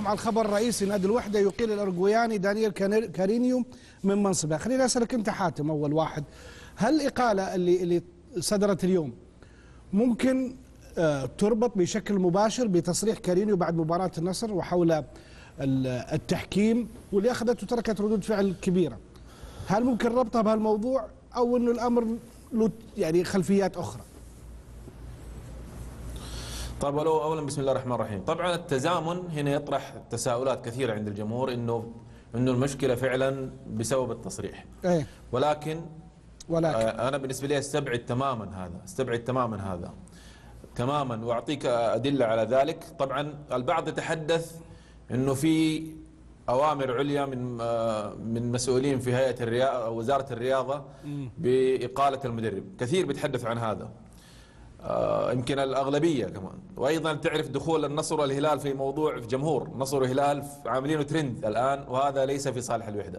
مع الخبر الرئيسي نادي الوحدة يقيل الأرجوياني دانيال كارينيو من منصبه. خليني أسألك أنت حاتم أول واحد، هل الإقالة اللي صدرت اليوم ممكن تربط بشكل مباشر بتصريح كارينيو بعد مباراة النصر وحول التحكيم واللي أخذت وتركت ردود فعل كبيرة؟ هل ممكن ربطها بهالموضوع أو أنه الأمر له يعني خلفيات أخرى؟ طيب، اولا بسم الله الرحمن الرحيم. طبعا التزامن هنا يطرح تساؤلات كثيره عند الجمهور انه المشكله فعلا بسبب التصريح. ايه ولكن انا بالنسبه لي استبعد تماما هذا تماما، واعطيك ادله على ذلك. طبعا البعض يتحدث انه في اوامر عليا من مسؤولين في هيئه الرياضه او وزاره الرياضه باقاله المدرب، كثير بيتحدث عن هذا، يمكن الأغلبية كمان. وأيضا تعرف دخول النصر والهلال في موضوع، في جمهور النصر والهلال عاملينه ترند الآن، وهذا ليس في صالح الوحدة.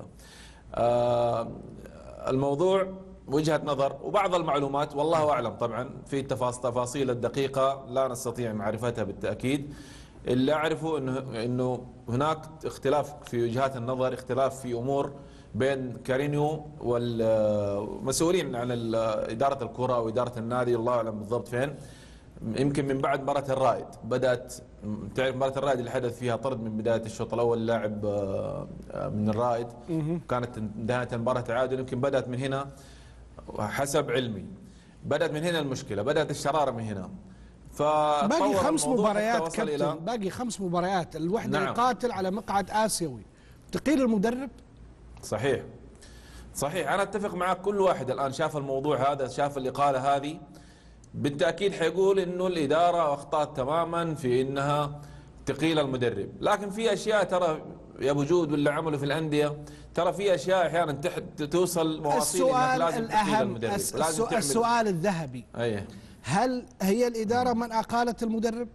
الموضوع وجهة نظر وبعض المعلومات والله أعلم، طبعا في تفاصيل الدقيقة لا نستطيع معرفتها بالتأكيد. اللي أعرفه إنه هناك اختلاف في وجهات النظر، اختلاف في أمور بين كارينيو والمسؤولين عن إدارة الكرة وإدارة النادي، الله أعلم بالضبط فين. يمكن من بعد مباراة الرائد بدأت، تعرف مباراة الرائد اللي حدث فيها طرد من بداية الشوط الأول لاعب من الرائد، كانت نهاية المباراة تعادل. يمكن بدأت من هنا حسب علمي، بدأت من هنا المشكلة، بدأت الشرارة من هنا. باقي 5 مباريات كابتن، باقي 5 مباريات، الوحدة نعم. يقاتل على مقعد آسيوي، تقيل المدرب؟ صحيح أنا أتفق معك. كل واحد الآن شاف الموضوع هذا، شاف الإقالة هذه، بالتأكيد حيقول إنه الإدارة أخطأت تماما في إنها تقيل المدرب. لكن في أشياء ترى يا أبو جود واللي عملوا في الأندية، ترى في أشياء أحيانا توصل مواصيل إنك لازم تقيل المدرب. السؤال الذهبي، أيه. هل هي الإدارة من أقالت المدرب؟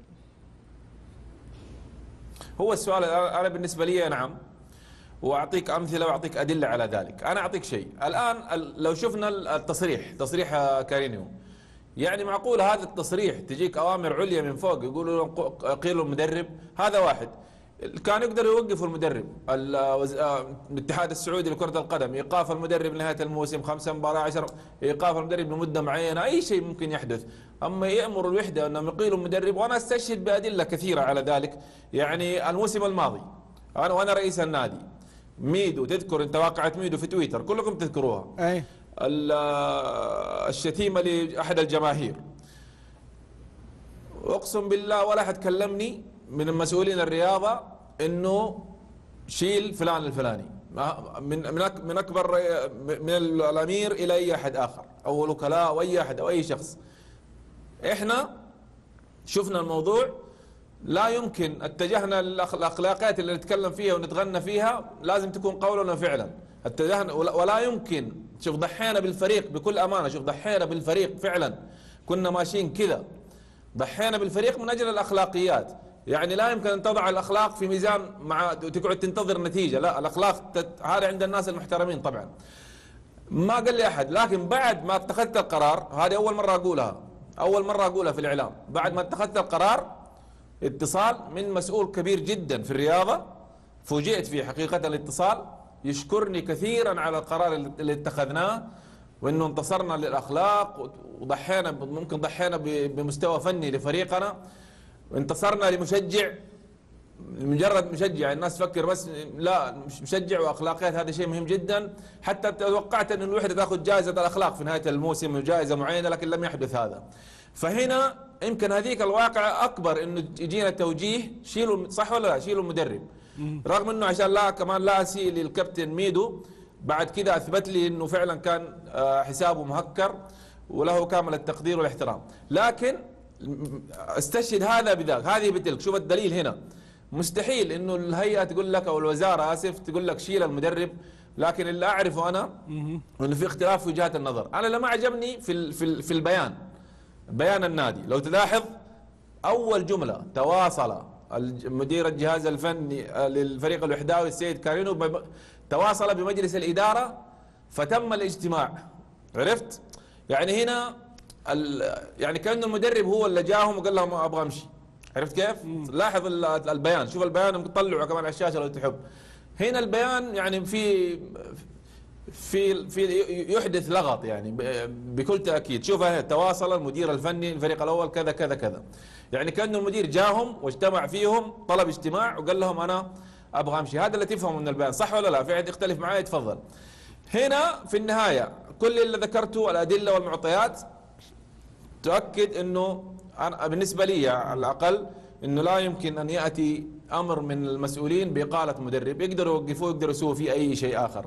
هو السؤال. أنا بالنسبة لي نعم، واعطيك امثله واعطيك ادله على ذلك. انا اعطيك شيء الان، لو شفنا تصريح كارينيو، يعني معقول هذا التصريح تجيك اوامر عليا من فوق يقولوا قيلوا المدرب؟ هذا واحد. كان يقدر يوقفوا المدرب. الاتحاد السعودي لكرة القدم ايقاف المدرب لنهاية الموسم، 5 مباريات 10، ايقاف المدرب لمدة معينة، اي شيء ممكن يحدث. اما يأمر الوحدة انهم يقيلوا المدرب، وانا استشهد بادلة كثيرة على ذلك. يعني الموسم الماضي وانا رئيس النادي، ميدو، تذكر انت واقعة ميدو في تويتر كلكم تذكروها، اي الشتيمة لأحد الجماهير، اقسم بالله ولا احد كلمني من المسؤولين الرياضة انه شيل فلان الفلاني، من اكبر من الامير الى اي احد اخر او الوكلاء او اي احد او اي شخص. احنا شفنا الموضوع، لا يمكن اتجهنا للاخلاقيات اللي نتكلم فيها ونتغنى فيها، لازم تكون قولنا فعلا. اتجهنا ولا يمكن. شوف ضحينا بالفريق بكل امانه، شوف ضحينا بالفريق فعلا، كنا ماشيين كذا، ضحينا بالفريق من اجل الاخلاقيات. يعني لا يمكن ان تضع الاخلاق في ميزان مع تقعد تنتظر نتيجه، لا، الاخلاق هذا عند الناس المحترمين طبعا. ما قال لي احد، لكن بعد ما اتخذت القرار، هذه اول مره اقولها في الاعلام، بعد ما اتخذت القرار اتصال من مسؤول كبير جدا في الرياضة، فوجئت فيه حقيقة الاتصال، يشكرني كثيرا على القرار اللي اتخذناه، وانه انتصرنا للأخلاق وضحينا، ممكن ضحينا بمستوى فني لفريقنا، وانتصرنا لمشجع، مجرد مشجع. الناس تفكر بس لا، مش مشجع واخلاقيات، هذا شيء مهم جدا. حتى توقعت ان الوحدة تاخذ جائزة الأخلاق في نهاية الموسم وجائزة معينة، لكن لم يحدث هذا. فهنا يمكن هذيك الواقع اكبر، انه يجينا توجيه شيلوا، صح ولا لا، شيلوا المدرب. رغم انه عشان كمان لا اسيء للكابتن ميدو، بعد كذا اثبت لي انه فعلا كان حسابه مهكر وله كامل التقدير والاحترام. لكن استشهد هذا بذاك، هذه بتلك. شوف الدليل هنا، مستحيل انه الهيئه تقول لك او الوزاره تقول لك شيل المدرب. لكن اللي اعرفه انا انه في اختلاف في وجهات النظر. انا اللي ما عجبني في بيان النادي، لو تلاحظ اول جمله، تواصل مدير الجهاز الفني للفريق الوحداوي السيد كارينو تواصل بمجلس الاداره فتم الاجتماع. عرفت؟ يعني هنا يعني كأنه المدرب هو اللي جاهم وقال لهم ابغى امشي. عرفت كيف؟ لاحظ البيان، شوف البيان مطلعه كمان على الشاشه لو تحب. هنا البيان يعني في يحدث لغط يعني بكل تاكيد. شوف هنا تواصل المدير الفني الفريق الاول كذا كذا كذا، يعني كانه المدير جاهم واجتمع فيهم، طلب اجتماع وقال لهم انا ابغى امشي. هذا اللي تفهمه من البيان، صح ولا لا؟ في احد يختلف معي يتفضل. هنا في النهايه كل اللي ذكرته الادله والمعطيات تؤكد انه أنا بالنسبه لي على الاقل انه لا يمكن ان ياتي امر من المسؤولين باقاله مدرب، يقدروا يوقفوه، يقدروا يسووا فيه اي شيء اخر.